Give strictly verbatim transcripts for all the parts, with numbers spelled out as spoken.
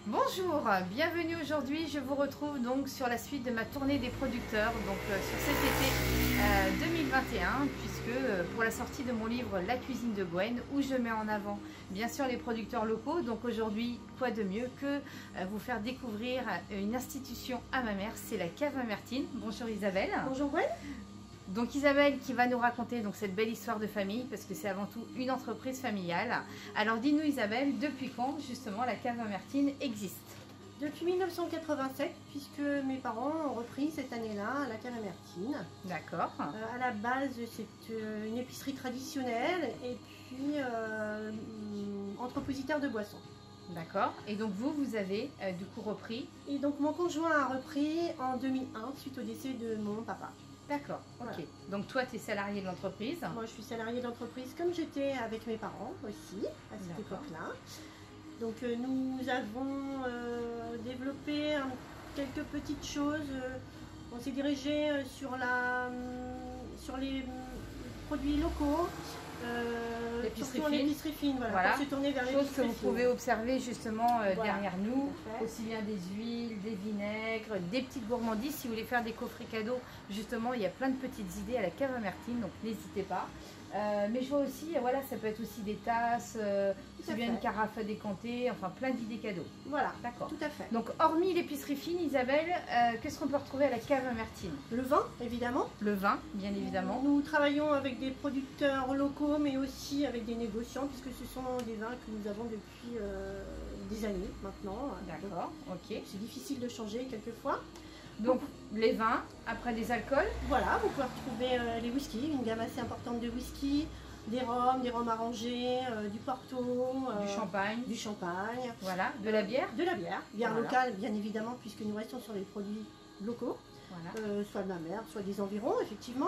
Bonjour, bienvenue aujourd'hui. Je vous retrouve donc sur la suite de ma tournée des producteurs, donc euh, sur cet été euh, deux mille vingt et un, puisque euh, pour la sortie de mon livre La cuisine de Gwen, où je mets en avant bien sûr les producteurs locaux. Donc aujourd'hui, quoi de mieux que euh, vous faire découvrir une institution à ma mère, c'est la Cave Amertine. Bonjour Isabelle. Bonjour Gwen. Donc Isabelle qui va nous raconter donc cette belle histoire de famille, parce que c'est avant tout une entreprise familiale. Alors dis-nous Isabelle, depuis quand justement la Cave Amertine existe? Depuis mille neuf cent quatre-vingt-sept, puisque mes parents ont repris cette année-là la Cave Amertine. D'accord. Euh, à la base, c'est euh, une épicerie traditionnelle et puis euh, entrepositeur de boissons. D'accord. Et donc vous, vous avez euh, du coup repris? Et donc mon conjoint a repris en deux mille un suite au décès de mon papa. D'accord, ok. Voilà. Donc toi, tu es salarié de l'entreprise? Moi, je suis salariée d'entreprise comme j'étais avec mes parents aussi, à cette époque-là. Donc euh, nous avons euh, développé hein, quelques petites choses. On s'est dirigé sur, la, sur les produits locaux. Euh, l'épicerie fine, l'épicerie fine, voilà, voilà. Pour se tourner vers chose que vous fine. pouvez observer justement euh, voilà. derrière nous, aussi bien des huiles, des vinaigres, des petites gourmandises. Si vous voulez faire des coffrets cadeaux, justement, il y a plein de petites idées à la Cave Amertine, donc n'hésitez pas. Euh, mais je vois aussi, voilà, ça peut être aussi des tasses, euh, aussi bien une carafe à décanter, enfin plein d'idées cadeaux. Voilà, d'accord. Tout à fait. Donc hormis l'épicerie fine, Isabelle, euh, qu'est-ce qu'on peut retrouver à la Cave Amertine? Le vin, évidemment. Le vin, bien évidemment. Nous travaillons avec des producteurs locaux, mais aussi avec des négociants, puisque ce sont des vins que nous avons depuis euh, des années maintenant. D'accord, ok. C'est difficile de changer quelquefois. Donc les vins, après des alcools. Voilà, vous pouvez retrouver euh, les whiskies, une gamme assez importante de whisky, des rhums, des rhums arrangés, euh, du porto, euh, du champagne. Du champagne. Voilà, de la bière. De la bière, bière voilà. locale bien évidemment, puisque nous restons sur les produits locaux, voilà. euh, soit de la mer, soit des environs effectivement.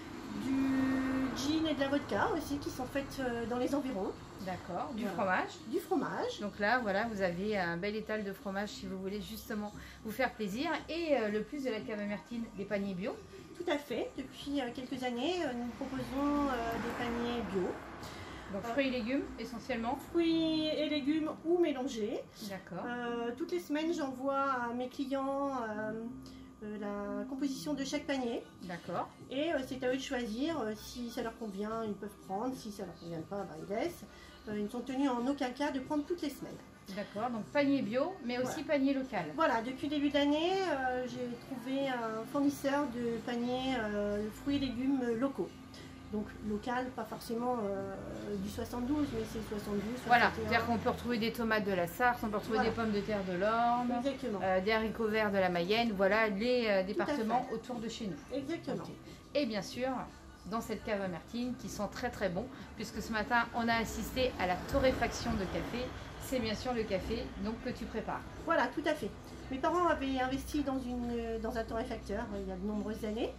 Du gin et de la vodka aussi qui sont faites euh, dans les environs. D'accord, du voilà. fromage. Du fromage. Donc là, voilà, vous avez un bel étal de fromage si vous voulez justement vous faire plaisir. Et euh, le plus de la Cave Amertine, les paniers bio. Tout à fait. Depuis euh, quelques années, euh, nous proposons euh, des paniers bio. Donc fruits et légumes essentiellement. Fruits et légumes ou mélangés. D'accord. Euh, toutes les semaines, j'envoie à mes clients euh, euh, la composition de chaque panier. D'accord. Et euh, c'est à eux de choisir. Euh, si ça leur convient, ils peuvent prendre. Si ça leur convient pas, bah, ils laissent. Euh, ils ne sont tenus en aucun cas de prendre toutes les semaines. D'accord, donc panier bio, mais aussi voilà. Panier local. Voilà, depuis le début de l'année, euh, j'ai trouvé un fournisseur de paniers euh, de fruits et légumes locaux. Donc local, pas forcément euh, du soixante-douze, mais c'est soixante-douze. Voilà, c'est-à-dire qu'on peut retrouver des tomates de la Sarthe, on peut retrouver voilà. des pommes de terre de l'Orne, euh, des haricots verts de la Mayenne, voilà les euh, départements autour de chez nous. Exactement. Okay. Et bien sûr, dans cette Cave Amertine qui sent très très bon, puisque ce matin on a assisté à la torréfaction de café. C'est bien sûr le café donc que tu prépares. Voilà, tout à fait. Mes parents avaient investi dans, une, dans un torréfacteur il y a de nombreuses années.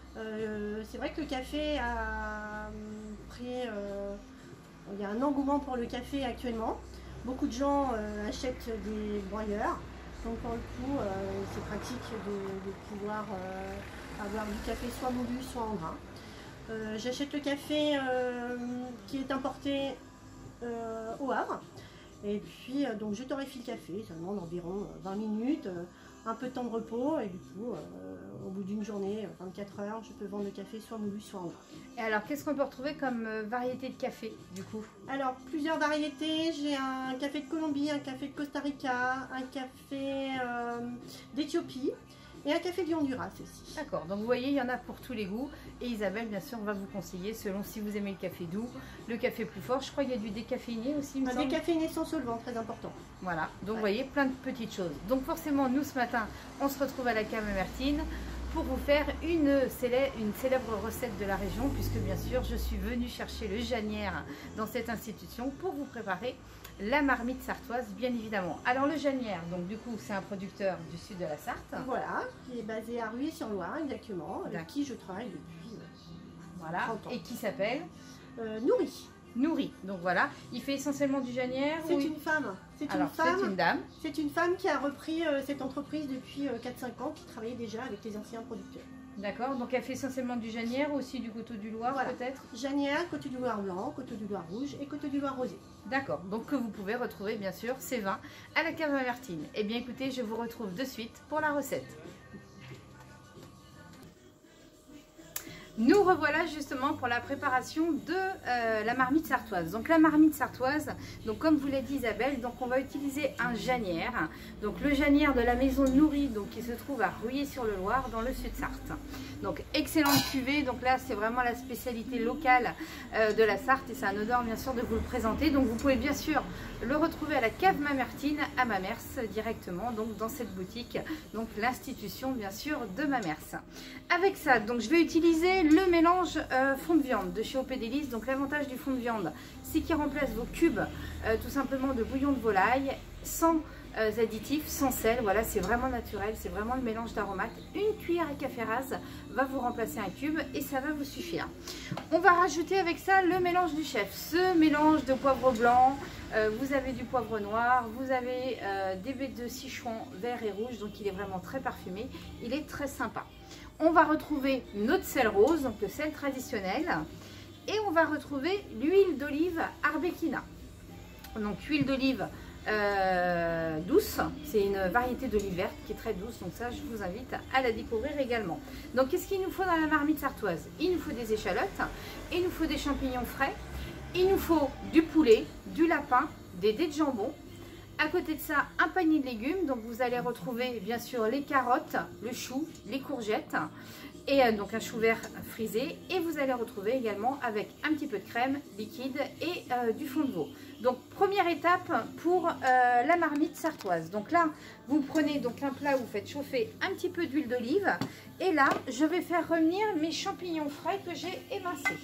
Euh, c'est vrai que le café a pris... Euh, il y a un engouement pour le café actuellement. Beaucoup de gens euh, achètent des broyeurs. Donc pour le coup, euh, c'est pratique de, de pouvoir euh, avoir du café soit moulu, soit en grain. Euh, J'achète le café euh, qui est importé euh, au Havre. Et puis, euh, donc je torréfie le café, ça demande environ vingt minutes, euh, un peu de temps de repos, et du coup, euh, au bout d'une journée, vingt-quatre heures, je peux vendre le café soit moulu, soit en grain. Et alors, qu'est-ce qu'on peut retrouver comme euh, variété de café, du coup? Alors, plusieurs variétés. J'ai un café de Colombie, un café de Costa Rica, un café euh, d'Éthiopie. Et un café du Honduras aussi. D'accord, donc vous voyez, il y en a pour tous les goûts. Et Isabelle, bien sûr, va vous conseiller selon si vous aimez le café doux, le café plus fort. Je crois qu'il y a du décaféiné aussi, il me semble. Un décaféiné sans solvant, très important. Voilà, donc ouais. Vous voyez, plein de petites choses. Donc forcément, nous, ce matin, on se retrouve à la Cave Amertine pour vous faire une célèbre, une célèbre recette de la région, puisque bien sûr, je suis venue chercher le Janière dans cette institution pour vous préparer la marmite sartoise, bien évidemment. Alors le Janière, donc du coup, c'est un producteur du sud de la Sarthe. Voilà, qui est basé à Rueil-sur-Loire, exactement, avec qui je travaille depuis voilà. trente ans. Et qui s'appelle euh, Nourri. Nourri, donc voilà, il fait essentiellement du Janière. C'est ou... une femme. C'est une femme. C'est une dame. C'est une femme qui a repris euh, cette entreprise depuis euh, quatre cinq ans, qui travaillait déjà avec les anciens producteurs. D'accord, donc elle fait essentiellement du Janière, aussi du Coteau du Loir voilà. peut-être. Janière, Coteau du Loir blanc, Coteau du Loir rouge et Coteau du Loir rosé. D'accord, donc que vous pouvez retrouver bien sûr ces vins à la cave Mamertine. Eh bien écoutez, je vous retrouve de suite pour la recette. Nous revoilà justement pour la préparation de euh, la marmite sartoise. Donc la marmite sartoise, donc comme vous l'a dit Isabelle, donc on va utiliser un Janière. Donc le Janière de la maison Nourri, donc qui se trouve à Ruillé-sur-le-Loir dans le Sud-Sarthe. Donc excellente cuvée, donc là c'est vraiment la spécialité locale euh, de la Sarthe et c'est un honneur bien sûr de vous le présenter. Donc vous pouvez bien sûr le retrouver à la cave Mamertine à Mamers directement, donc dans cette boutique, donc l'institution bien sûr de Mamers. Avec ça, donc je vais utiliser le mélange euh, fond de viande de chez O P Délices. Donc l'avantage du fond de viande, c'est qu'il remplace vos cubes euh, tout simplement de bouillon de volaille sans euh, additifs, sans sel. Voilà, c'est vraiment naturel, c'est vraiment le mélange d'aromates. Une cuillère à café rase va vous remplacer un cube et ça va vous suffire. On va rajouter avec ça le mélange du chef, ce mélange de poivre blanc. Euh, vous avez du poivre noir, vous avez euh, des baies de Sichuan vert et rouge, donc il est vraiment très parfumé, il est très sympa. On va retrouver notre sel rose, donc le sel traditionnel, et on va retrouver l'huile d'olive Arbequina. Donc huile d'olive euh, douce, c'est une variété d'olive verte qui est très douce, donc ça je vous invite à la découvrir également. Donc qu'est-ce qu'il nous faut dans la marmite sartoise? Il nous faut des échalotes, il nous faut des champignons frais, il nous faut du poulet, du lapin, des dés de jambon. À côté de ça, un panier de légumes. Donc vous allez retrouver bien sûr les carottes, le chou, les courgettes et euh, donc un chou vert frisé. Et vous allez retrouver également avec un petit peu de crème liquide et euh, du fond de veau. Donc première étape pour euh, la marmite sartoise. Donc là, vous prenez donc un plat où vous faites chauffer un petit peu d'huile d'olive. Et là, je vais faire revenir mes champignons frais que j'ai émincés.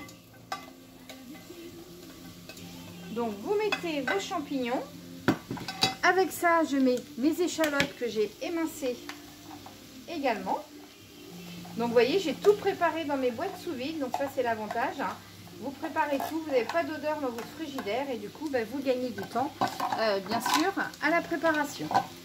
Donc vous mettez vos champignons. Avec ça, je mets mes échalotes que j'ai émincées également. Donc vous voyez, j'ai tout préparé dans mes boîtes sous vide. Donc ça, c'est l'avantage. Hein. Vous préparez tout, vous n'avez pas d'odeur dans votre frigidaire. Et du coup, ben, vous gagnez du temps, euh, bien sûr, à la préparation.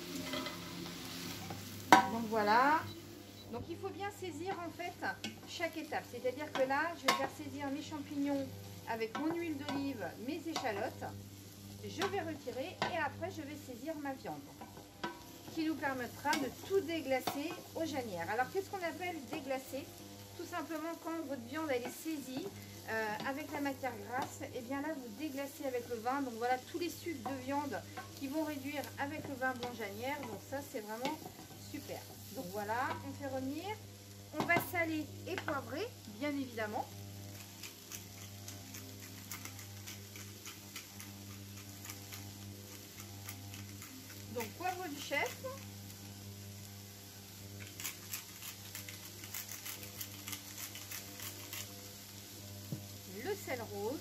Donc voilà. Donc il faut bien saisir en fait chaque étape. C'est-à-dire que là, je vais faire saisir mes champignons avec mon huile d'olive, mes échalotes. Je vais retirer et après je vais saisir ma viande qui nous permettra de tout déglacer au Janière. Alors qu'est-ce qu'on appelle déglacer? Tout simplement quand votre viande elle est saisie euh, avec la matière grasse, et bien là vous déglacez avec le vin. Donc voilà tous les sucs de viande qui vont réduire avec le vin blanc Janière. Donc ça c'est vraiment super. Donc voilà, on fait revenir. On va saler et poivrer bien évidemment. Donc poivre du chef, le sel rose,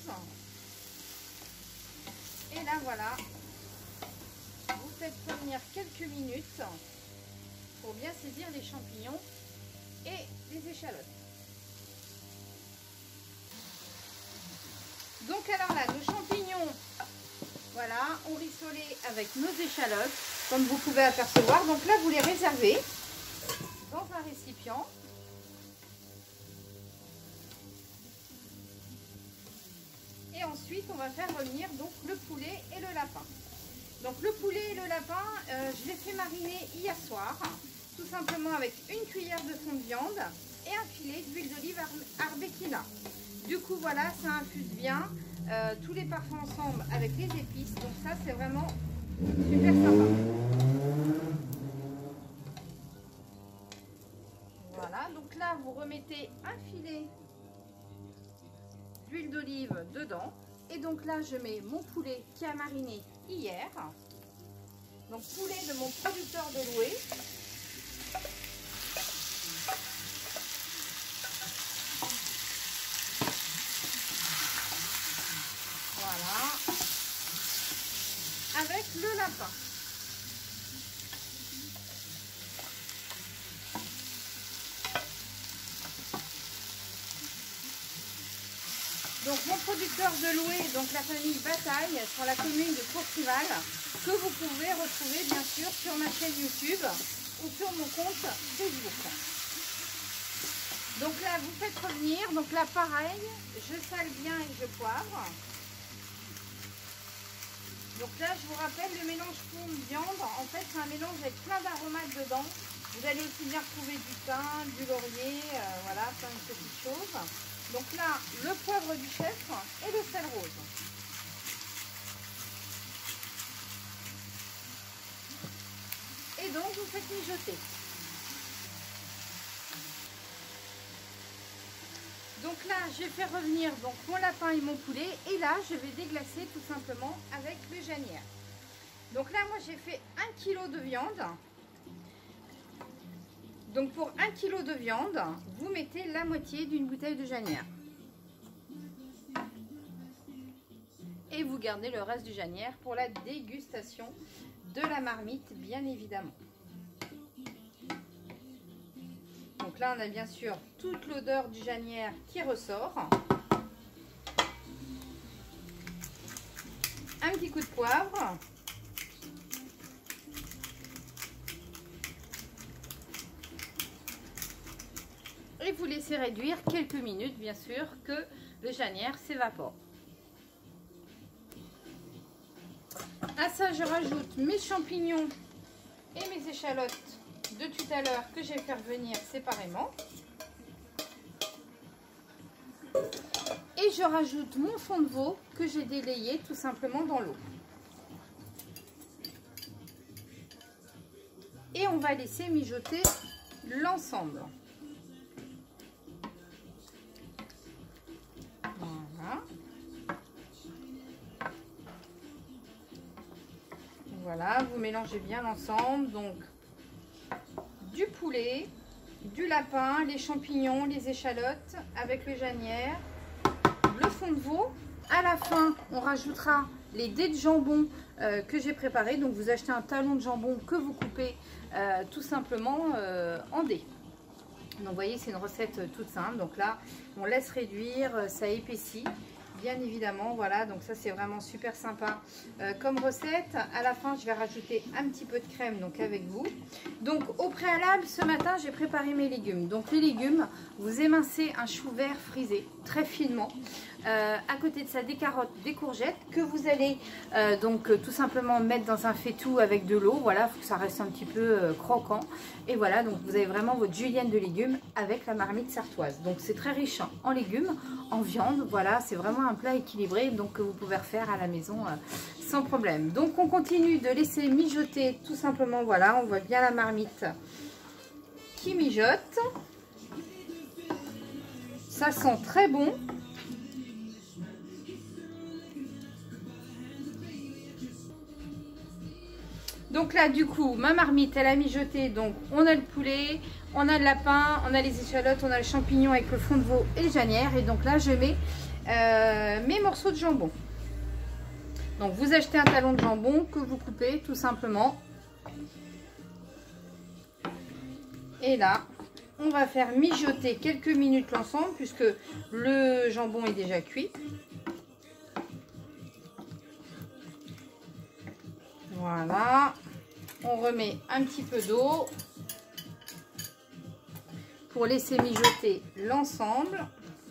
et là voilà, vous faites revenir quelques minutes pour bien saisir les champignons et les échalotes. Donc alors là, nos champignons, voilà, on rissolé avec nos échalotes, comme vous pouvez apercevoir. Donc là, vous les réservez dans un récipient. Et ensuite, on va faire revenir donc le poulet et le lapin. Donc le poulet et le lapin, euh, je les fais mariner hier soir, tout simplement avec une cuillère de fond de viande et un filet d'huile d'olive Arbequina. Du coup, voilà, ça infuse bien. Euh, tous les parfums ensemble avec les épices, donc ça c'est vraiment super sympa. Voilà, donc là vous remettez un filet d'huile d'olive dedans et donc là je mets mon poulet qui a mariné hier, donc poulet de mon producteur de louer. Voilà, avec le lapin. Donc mon producteur de louer, donc la famille Bataille, sur la commune de Courcival, que vous pouvez retrouver bien sûr sur ma chaîne YouTube ou sur mon compte Facebook. Donc là, vous faites revenir. Donc là, pareil, je sale bien et je poivre. Donc là, je vous rappelle, le mélange pomme viande, en fait, c'est un mélange avec plein d'aromates dedans. Vous allez aussi bien retrouver du thym, du laurier, euh, voilà, plein de petites choses. Donc là, le poivre du chef et le sel rose. Et donc, vous faites mijoter. Donc là, je vais faire revenir donc, mon lapin et mon poulet. Et là, je vais déglacer tout simplement avec le janière. Donc là, moi, j'ai fait un kilo de viande. Donc pour un kilo de viande, vous mettez la moitié d'une bouteille de janière. Et vous gardez le reste du janière pour la dégustation de la marmite, bien évidemment. Donc là, on a bien sûr toute l'odeur du janière qui ressort. Un petit coup de poivre. Et vous laissez réduire quelques minutes, bien sûr, que le janière s'évapore. À ça, je rajoute mes champignons et mes échalotes de tout à l'heure que je vais faire venir séparément. Et je rajoute mon fond de veau que j'ai délayé tout simplement dans l'eau. Et on va laisser mijoter l'ensemble. Voilà. Voilà, vous mélangez bien l'ensemble. Donc, du poulet, du lapin, les champignons, les échalotes avec le janière, le fond de veau. À la fin, on rajoutera les dés de jambon euh, que j'ai préparés. Donc, vous achetez un talon de jambon que vous coupez euh, tout simplement euh, en dés. Donc, vous voyez, c'est une recette toute simple. Donc là, on laisse réduire, ça épaissit. Bien évidemment, voilà, donc ça c'est vraiment super sympa euh, comme recette. À la fin, je vais rajouter un petit peu de crème donc avec vous. Donc au préalable, ce matin, j'ai préparé mes légumes. Donc les légumes, vous émincez un chou vert frisé très finement. Euh, à côté de ça, des carottes, des courgettes que vous allez euh, donc euh, tout simplement mettre dans un faitout avec de l'eau. Voilà, il faut que ça reste un petit peu euh, croquant. Et voilà, donc vous avez vraiment votre julienne de légumes avec la marmite sartoise. Donc c'est très riche hein, en légumes, en viande. Voilà, c'est vraiment un plat équilibré donc que vous pouvez refaire à la maison euh, sans problème. Donc on continue de laisser mijoter tout simplement. Voilà, on voit bien la marmite qui mijote. Ça sent très bon. Donc là, du coup, ma marmite, elle a mijoté. Donc, on a le poulet, on a le lapin, on a les échalotes, on a le champignon avec le fond de veau et le janière. Et donc là, je mets euh, mes morceaux de jambon. Donc, vous achetez un talon de jambon que vous coupez tout simplement. Et là, on va faire mijoter quelques minutes l'ensemble puisque le jambon est déjà cuit. Voilà, on remet un petit peu d'eau pour laisser mijoter l'ensemble.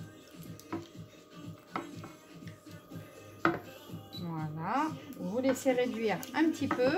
Voilà, vous laissez réduire un petit peu.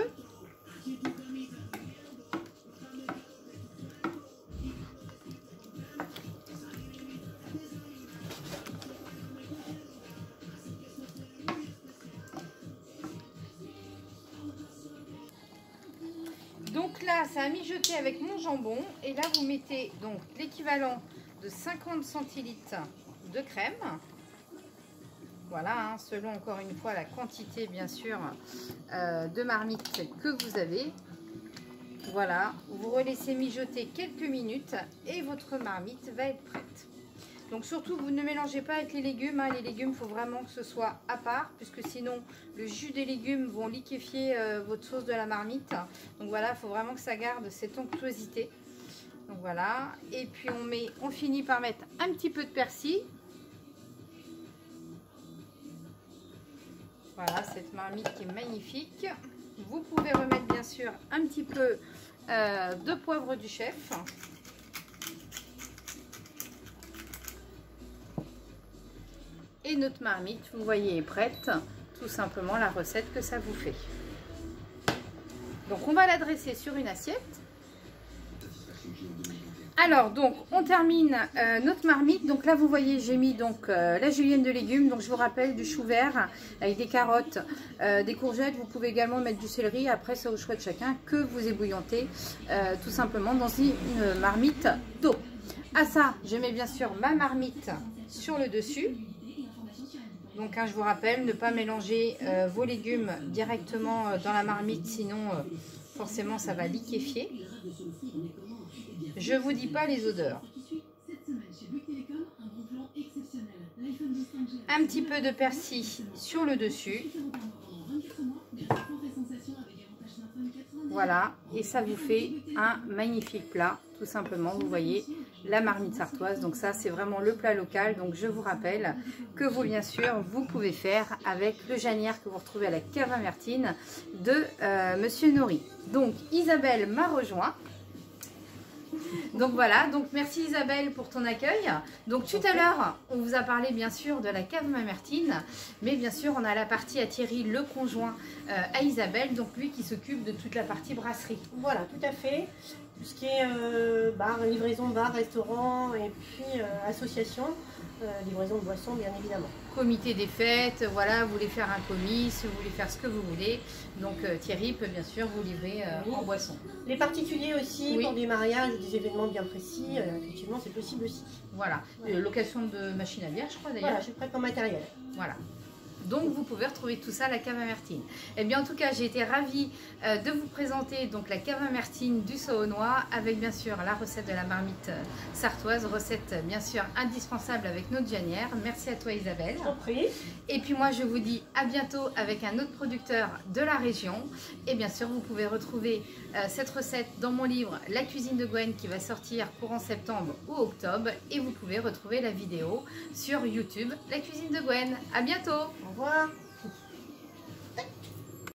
Donc là, ça a mijoté avec mon jambon. Et là, vous mettez donc l'équivalent de cinquante centilitres de crème. Voilà, hein, selon encore une fois la quantité, bien sûr, euh, de marmite que vous avez. Voilà, vous relaissez mijoter quelques minutes et votre marmite va être prête. Donc surtout, vous ne mélangez pas avec les légumes. Hein. Les légumes, il faut vraiment que ce soit à part, puisque sinon, le jus des légumes vont liquéfier euh, votre sauce de la marmite. Donc voilà, il faut vraiment que ça garde cette onctuosité. Donc voilà. Et puis, on, met, on finit par mettre un petit peu de persil. Voilà, cette marmite qui est magnifique. Vous pouvez remettre, bien sûr, un petit peu euh, de poivre du chef. Et notre marmite, vous voyez, est prête. Tout simplement la recette que ça vous fait. Donc on va la dresser sur une assiette. Alors donc on termine euh, notre marmite. Donc là vous voyez j'ai mis donc euh, la julienne de légumes. Donc je vous rappelle du chou vert avec des carottes, euh, des courgettes. Vous pouvez également mettre du céleri. Après c'est au choix de chacun que vous ébouillantez euh, tout simplement dans une marmite d'eau. À ça je mets bien sûr ma marmite sur le dessus. Donc hein, je vous rappelle ne pas mélanger euh, vos légumes directement euh, dans la marmite, sinon euh, forcément ça va liquéfier. Je vous dis pas les odeurs. Un petit peu de persil sur le dessus. Voilà, et ça vous fait un magnifique plat, tout simplement. Vous voyez, la marmite sartoise. Donc ça, c'est vraiment le plat local. Donc je vous rappelle que vous, bien sûr, vous pouvez faire avec le janière que vous retrouvez à la cave à Mertine de euh, Monsieur Nori. Donc Isabelle m'a rejoint. Donc voilà, donc merci Isabelle pour ton accueil. Donc tout à l'heure, on vous a parlé bien sûr de la cave Mamertine, mais bien sûr on a la partie à Thierry, le conjoint euh, à Isabelle, donc lui qui s'occupe de toute la partie brasserie. Voilà, tout à fait. Tout ce qui est euh, bar, livraison bar, restaurant et puis euh, association, euh, livraison de boissons bien évidemment. Comité des fêtes, voilà, vous voulez faire un commis, vous voulez faire ce que vous voulez. Donc euh, Thierry peut bien sûr vous livrer euh, oui. en boisson. Les particuliers aussi, oui. Pour des mariages ou des événements bien précis, euh, effectivement c'est possible aussi. Voilà, ouais. Location de machine à bière je crois d'ailleurs. Voilà, je prête mon matériel. Voilà. Donc vous pouvez retrouver tout ça à la cave à Mertine. Et bien en tout cas j'ai été ravie euh, de vous présenter donc la cave à Mertine du Saônois avec bien sûr la recette de la marmite sartoise, recette bien sûr indispensable avec notre janière. Merci à toi Isabelle. Je t'en prie. Et puis moi je vous dis à bientôt avec un autre producteur de la région. Et bien sûr vous pouvez retrouver euh, cette recette dans mon livre La cuisine de Gwen qui va sortir courant septembre ou octobre. Et vous pouvez retrouver la vidéo sur YouTube La cuisine de Gwen. À bientôt. Au revoir.